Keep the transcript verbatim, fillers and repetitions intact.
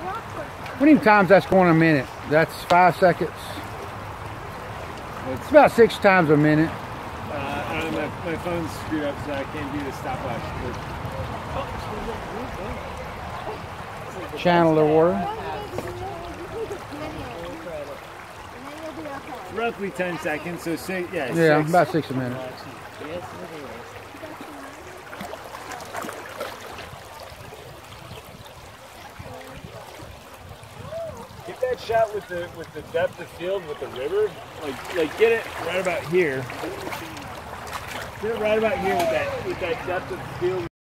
How many times that's going a minute? That's five seconds. It's about six times a minute. Uh, I don't know, my, my phone's screwed up, so I can't do the stopwatch. Channel the water. Roughly ten seconds, so six, yeah, Yeah, six. about six a minute. Get that shot with the with the depth of field with the river. Like like get it right about here. Get it right about here with that with that depth of field.